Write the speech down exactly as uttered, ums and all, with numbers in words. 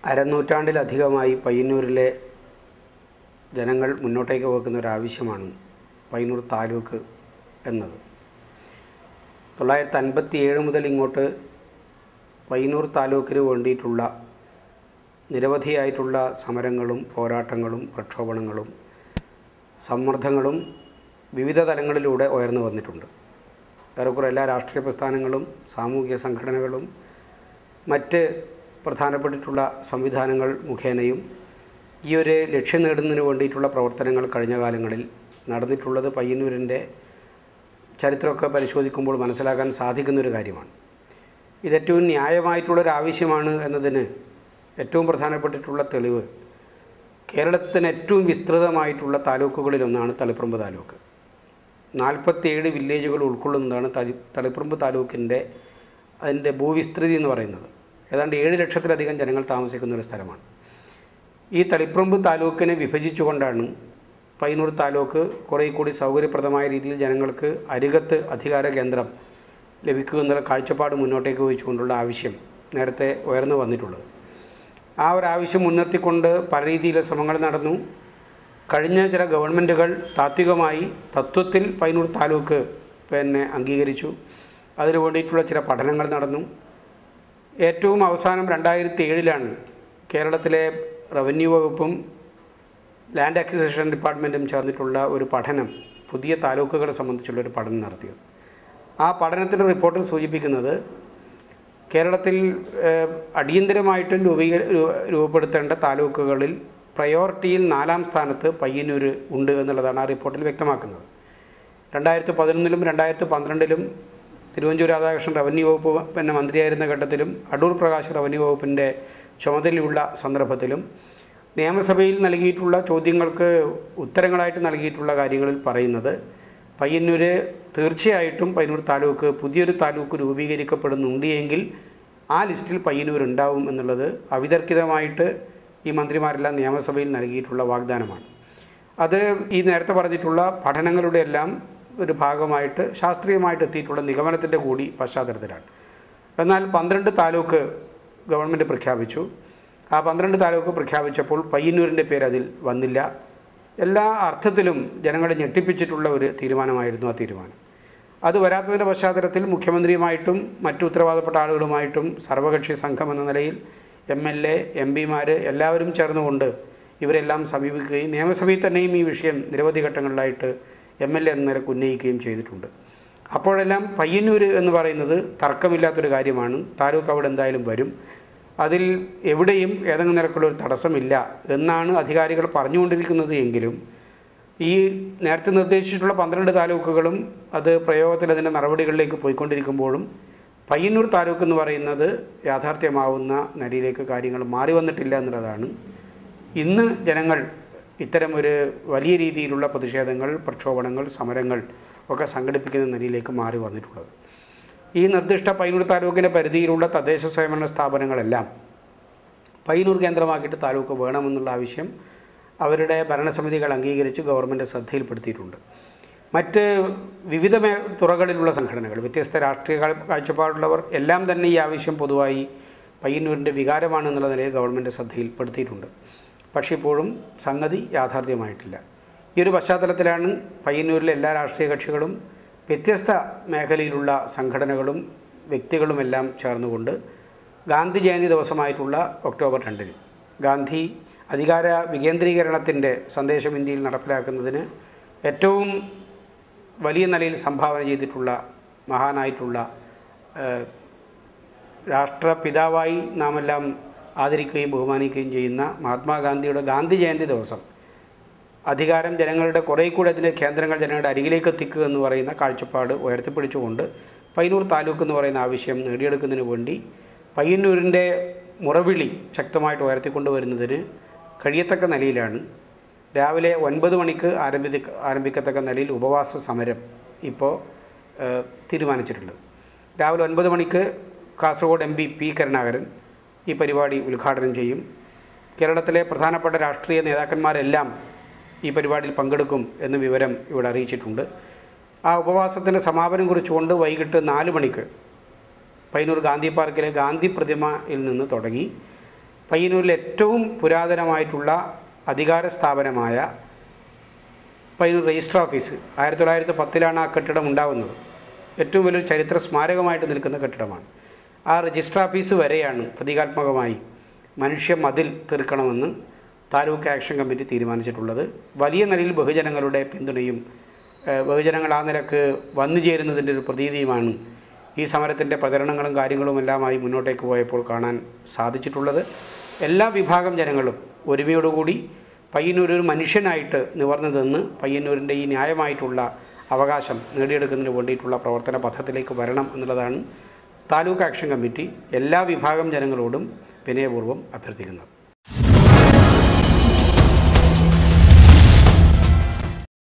അരനൂറ്റാണ്ടിലധികമായി പയ്യന്നൂരിലെ ജനങ്ങൾ മുന്നോട്ടേക്ക് വെക്കുന്ന ഒരു ആവശ്യമാണ് പയ്യന്നൂർ താലൂക്ക് എന്നത്. തൊള്ളായിരത്തി അൻപത്തി ഏഴ് മുതൽ ഇങ്ങോട്ട് പയ്യന്നൂർ താലൂക്കിന് വേണ്ടിയിട്ടുള്ള നിരവധിയായിട്ടുള്ള സമരങ്ങളും പോരാട്ടങ്ങളും പ്രക്ഷോഭങ്ങളും സമ്മർദ്ദങ്ങളും വിവിധ തലങ്ങളിലൂടെ ഉയർന്നു വന്നിട്ടുണ്ട്. ഏറെക്കുറെ എല്ലാ രാഷ്ട്രീയ പ്രസ്ഥാനങ്ങളും സാമൂഹിക സംഘടനകളും മറ്റ് പ്രധാനപ്പെട്ടിട്ടുള്ള സംവിധാനങ്ങൾ മുഖേനയും ഈ ഒരു ലക്ഷ്യം നേടുന്നതിന് വേണ്ടിയിട്ടുള്ള പ്രവർത്തനങ്ങൾ കഴിഞ്ഞ കാലങ്ങളിൽ നടന്നിട്ടുള്ളത് പയ്യന്നൂരിൻ്റെ ചരിത്രമൊക്കെ പരിശോധിക്കുമ്പോൾ മനസ്സിലാക്കാൻ സാധിക്കുന്നൊരു കാര്യമാണ്. ഇതേറ്റവും ന്യായമായിട്ടുള്ളൊരു ആവശ്യമാണ് എന്നതിന് ഏറ്റവും പ്രധാനപ്പെട്ടിട്ടുള്ള തെളിവ് കേരളത്തിന് ഏറ്റവും വിസ്തൃതമായിട്ടുള്ള താലൂക്കുകളിലൊന്നാണ് തളിപ്പറമ്പ് താലൂക്ക്. നാൽപ്പത്തിയേഴ് വില്ലേജുകൾ ഉൾക്കൊള്ളുന്നതാണ് തളി തളിപ്പറമ്പ് താലൂക്കിൻ്റെ അതിൻ്റെ ഭൂവിസ്തൃതി എന്ന് പറയുന്നത്. ഏതാണ്ട് ഏഴ് ലക്ഷത്തിലധികം ജനങ്ങൾ താമസിക്കുന്ന ഒരു സ്ഥലമാണ്. ഈ തളിപ്പറമ്പ് താലൂക്കിനെ വിഭജിച്ചുകൊണ്ടാണ് പയ്യന്നൂർ താലൂക്ക് കുറേ കൂടി സൗകര്യപ്രദമായ രീതിയിൽ ജനങ്ങൾക്ക് അരികത്ത് അധികാര കേന്ദ്രം ലഭിക്കുക എന്നുള്ള കാഴ്ചപ്പാട് മുന്നോട്ടേക്ക് വെച്ചുകൊണ്ടുള്ള ആവശ്യം നേരത്തെ ഉയർന്നു വന്നിട്ടുള്ളത്. ആ ഒരു ആവശ്യം മുൻനിർത്തിക്കൊണ്ട് പല രീതിയിലെ ശ്രമങ്ങൾ നടന്നു. കഴിഞ്ഞ ചില ഗവൺമെൻറ്റുകൾ താത്വികമായി തത്വത്തിൽ പയ്യന്നൂർ താലൂക്ക് പിന്നെ അംഗീകരിച്ചു. അതിനു വേണ്ടിയിട്ടുള്ള ചില പഠനങ്ങൾ നടന്നു. ഏറ്റവും അവസാനം രണ്ടായിരത്തി ഏഴിലാണ് കേരളത്തിലെ റവന്യൂ വകുപ്പും ലാൻഡ് അക്വിസിഷൻ ഡിപ്പാർട്ട്മെൻറ്റും ചേർന്നിട്ടുള്ള ഒരു പഠനം പുതിയ താലൂക്കുകളെ സംബന്ധിച്ചുള്ളൊരു പഠനം നടത്തിയത്. ആ പഠനത്തിൻ്റെ റിപ്പോർട്ടിൽ സൂചിപ്പിക്കുന്നത് കേരളത്തിൽ അടിയന്തരമായിട്ടും രൂപീക രൂപപ്പെടുത്തേണ്ട താലൂക്കുകളിൽ പ്രയോറിറ്റിയിൽ നാലാം സ്ഥാനത്ത് പയ്യന്നൂർ ഉണ്ട് എന്നുള്ളതാണ് ആ റിപ്പോർട്ടിൽ വ്യക്തമാക്കുന്നത്. രണ്ടായിരത്തി പതിനൊന്നിലും രണ്ടായിരത്തി പന്ത്രണ്ടിലും തിരുവഞ്ചൂർ രാധാകൃഷ്ണൻ റവന്യൂ വകുപ്പ് പിന്നെ മന്ത്രിയായിരുന്ന ഘട്ടത്തിലും അടൂർ പ്രകാശ് റവന്യൂ വകുപ്പിൻ്റെ ചുമതലയുള്ള സന്ദർഭത്തിലും നിയമസഭയിൽ നൽകിയിട്ടുള്ള ചോദ്യങ്ങൾക്ക് ഉത്തരങ്ങളായിട്ട് നൽകിയിട്ടുള്ള കാര്യങ്ങളിൽ പറയുന്നത് പയ്യന്നൂർ തീർച്ചയായിട്ടും പയ്യന്നൂർ താലൂക്ക് പുതിയൊരു താലൂക്ക് രൂപീകരിക്കപ്പെടുന്നുണ്ട് എങ്കിൽ ആ ലിസ്റ്റിൽ പയ്യന്നൂർ ഉണ്ടാവും എന്നുള്ളത് അവിതർക്കിതമായിട്ട് ഈ മന്ത്രിമാരെല്ലാം നിയമസഭയിൽ നൽകിയിട്ടുള്ള വാഗ്ദാനമാണ്. അത് ഈ നേരത്തെ പറഞ്ഞിട്ടുള്ള പഠനങ്ങളുടെ എല്ലാം ഒരു ഭാഗമായിട്ട് ശാസ്ത്രീയമായിട്ട് എത്തിയിട്ടുള്ള നിഗമനത്തിൻ്റെ കൂടി പശ്ചാത്തലത്തിലാണ്. എന്നാൽ പന്ത്രണ്ട് താലൂക്ക് ഗവൺമെൻറ് പ്രഖ്യാപിച്ചു. ആ പന്ത്രണ്ട് താലൂക്ക് പ്രഖ്യാപിച്ചപ്പോൾ പയ്യന്നൂരിൻ്റെ പേര് അതിൽ വന്നില്ല. എല്ലാ അർത്ഥത്തിലും ജനങ്ങളെ ഞെട്ടിപ്പിച്ചിട്ടുള്ള ഒരു തീരുമാനമായിരുന്നു ആ തീരുമാനം. അത് വരാത്തതിൻ്റെ പശ്ചാത്തലത്തിൽ മുഖ്യമന്ത്രിയുമായിട്ടും മറ്റു ഉത്തരവാദപ്പെട്ട ആളുകളുമായിട്ടും സർവകക്ഷി സംഘം എന്ന നിലയിൽ എം എൽ എ എം പിമാർ എല്ലാവരും ചേർന്നുകൊണ്ട് ഇവരെല്ലാം സമീപിക്കുകയും നിയമസഭയിൽ തന്നെയും ഈ വിഷയം നിരവധി ഘട്ടങ്ങളിലായിട്ട് എം എൽ എ എന്ന നിലക്ക് ഉന്നയിക്കുകയും ചെയ്തിട്ടുണ്ട്. അപ്പോഴെല്ലാം പയ്യന്നൂർ എന്ന് പറയുന്നത് തർക്കമില്ലാത്തൊരു കാര്യമാണ്. താലൂക്ക് അവിടെ എന്തായാലും വരും, അതിൽ എവിടെയും ഏതെങ്കിലും നിരക്കുള്ള ഒരു തടസ്സമില്ല എന്നാണ് അധികാരികൾ പറഞ്ഞുകൊണ്ടിരിക്കുന്നത്. എങ്കിലും ഈ നേരത്തെ നിർദ്ദേശിച്ചിട്ടുള്ള പന്ത്രണ്ട് താലൂക്കുകളും അത് പ്രയോഗത്തിൽ അതിൻ്റെ നടപടികളിലേക്ക് പോയിക്കൊണ്ടിരിക്കുമ്പോഴും പയ്യന്നൂർ താലൂക്ക് എന്ന് പറയുന്നത് യാഥാർത്ഥ്യമാവുന്ന നിലയിലേക്ക് കാര്യങ്ങൾ മാറി വന്നിട്ടില്ല എന്നുള്ളതാണ് ഇന്ന് ജനങ്ങൾ ഇത്തരം ഒരു വലിയ രീതിയിലുള്ള പ്രതിഷേധങ്ങൾ പ്രക്ഷോഭങ്ങൾ സമരങ്ങൾ ഒക്കെ സംഘടിപ്പിക്കുന്ന നിലയിലേക്ക് മാറി വന്നിട്ടുള്ളത്. ഈ നിർദ്ദിഷ്ട പയ്യന്നൂർ താലൂക്കിൻ്റെ പരിധിയിലുള്ള തദ്ദേശ സ്വയംഭരണ സ്ഥാപനങ്ങളെല്ലാം പയ്യന്നൂർ കേന്ദ്രമാക്കിയിട്ട് താലൂക്ക് വേണമെന്നുള്ള ആവശ്യം അവരുടെ ഭരണസമിതികൾ അംഗീകരിച്ച് ഗവൺമെൻറ് ശ്രദ്ധയിൽപ്പെടുത്തിയിട്ടുണ്ട്. മറ്റ് വിവിധ മേ തുറകളിലുള്ള സംഘടനകൾ വ്യത്യസ്ത രാഷ്ട്രീയ കാഴ്ചപ്പാടുള്ളവർ എല്ലാം തന്നെ ഈ ആവശ്യം പൊതുവായി പയ്യന്നൂരിൻ്റെ വികാരമാണെന്നുള്ള നിലയിൽ ഗവൺമെൻറ് ശ്രദ്ധയിൽപ്പെടുത്തിയിട്ടുണ്ട്. പക്ഷേ ഇപ്പോഴും സംഗതി യാഥാർത്ഥ്യമായിട്ടില്ല. ഈ ഒരു പശ്ചാത്തലത്തിലാണ് പയ്യന്നൂരിലെ എല്ലാ രാഷ്ട്രീയ കക്ഷികളും വ്യത്യസ്ത മേഖലയിലുള്ള സംഘടനകളും വ്യക്തികളുമെല്ലാം ചേർന്നുകൊണ്ട് ഗാന്ധി ജയന്തി ദിവസമായിട്ടുള്ള ഒക്ടോബർ രണ്ടിന് ഗാന്ധി അധികാര വികേന്ദ്രീകരണത്തിൻ്റെ സന്ദേശം ഇന്ത്യയിൽ നടപ്പിലാക്കുന്നതിന് ഏറ്റവും വലിയ നിലയിൽ സംഭാവന ചെയ്തിട്ടുള്ള മഹാനായിട്ടുള്ള രാഷ്ട്രപിതാവായി നാമെല്ലാം ആദരിക്കുകയും ബഹുമാനിക്കുകയും ചെയ്യുന്ന മഹാത്മാഗാന്ധിയുടെ ഗാന്ധി ജയന്തി ദിവസം അധികാരം ജനങ്ങളുടെ കുറേ കൂടെ അതിൻ്റെ കേന്ദ്രങ്ങൾ ജനങ്ങളുടെ അരികിലേക്ക് എത്തിക്കുക എന്ന് പറയുന്ന കാഴ്ചപ്പാട് ഉയർത്തിപ്പിടിച്ചുകൊണ്ട് പയ്യന്നൂർ താലൂക്ക് എന്ന് പറയുന്ന ആവശ്യം നേടിയെടുക്കുന്നതിന് വേണ്ടി പയ്യന്നൂരിൻ്റെ മുറവിളി ശക്തമായിട്ട് ഉയർത്തിക്കൊണ്ടുവരുന്നതിന് കഴിയത്തക്ക നിലയിലാണ് രാവിലെ ഒൻപത് മണിക്ക് ആരംഭി ആരംഭിക്കത്തക്ക നിലയിൽ ഉപവാസ സമരം ഇപ്പോൾ തീരുമാനിച്ചിട്ടുള്ളത്. രാവിലെ ഒൻപത് മണിക്ക് Kasaragod M P P Karunakaran ഈ പരിപാടി ഉദ്ഘാടനം ചെയ്യും. കേരളത്തിലെ പ്രധാനപ്പെട്ട രാഷ്ട്രീയ നേതാക്കന്മാരെല്ലാം ഈ പരിപാടിയിൽ പങ്കെടുക്കും എന്ന വിവരം ഇവിടെ അറിയിച്ചിട്ടുണ്ട്. ആ ഉപവാസത്തിൻ്റെ സമാപനം കുറിച്ചുകൊണ്ട് വൈകിട്ട് നാല് മണിക്ക് പയ്യന്നൂർ ഗാന്ധി പാർക്കിലെ ഗാന്ധി പ്രതിമയിൽ നിന്ന് തുടങ്ങി പയ്യന്നൂരിലെ ഏറ്റവും പുരാതനമായിട്ടുള്ള അധികാര സ്ഥാപനമായ പയ്യന്നൂർ രജിസ്റ്റർ ഓഫീസ് ആയിരത്തി തൊള്ളായിരത്തി പത്തിലാണ് ആ കെട്ടിടം ഉണ്ടാകുന്നത്. ഏറ്റവും വലിയൊരു ചരിത്ര സ്മാരകമായിട്ട് നിൽക്കുന്ന കെട്ടിടമാണ്. ആ രജിസ്റ്റർ ഓഫീസ് വരെയാണ് പ്രതീകാത്മകമായി മനുഷ്യ മതിൽ തീർക്കണമെന്ന് താലൂക്ക് ആക്ഷൻ കമ്മിറ്റി തീരുമാനിച്ചിട്ടുള്ളത്. വലിയ നിലയിൽ ബഹുജനങ്ങളുടെ പിന്തുണയും ബഹുജനങ്ങൾ ആ നിലക്ക് വന്നു ചേരുന്നതിൻ്റെ ഒരു പ്രതീതിയുമാണ് ഈ സമരത്തിൻ്റെ പ്രചരണങ്ങളും കാര്യങ്ങളുമെല്ലാമായി മുന്നോട്ടേക്ക് പോയപ്പോൾ കാണാൻ സാധിച്ചിട്ടുള്ളത്. എല്ലാ വിഭാഗം ജനങ്ങളും ഒരുമയോടുകൂടി പയ്യന്നൂർ ഒരു മനുഷ്യനായിട്ട് നിവർന്നു നിന്ന് പയ്യന്നൂരിൻ്റെ ഈ ന്യായമായിട്ടുള്ള അവകാശം നേടിയെടുക്കുന്നതിന് വേണ്ടിയിട്ടുള്ള പ്രവർത്തന പഥത്തിലേക്ക് വരണം എന്നുള്ളതാണ് താലൂക്ക് ആക്ഷൻ കമ്മിറ്റി എല്ലാ വിഭാഗം ജനങ്ങളോടും വിനയപൂർവ്വം അഭ്യർത്ഥിക്കുന്നത്.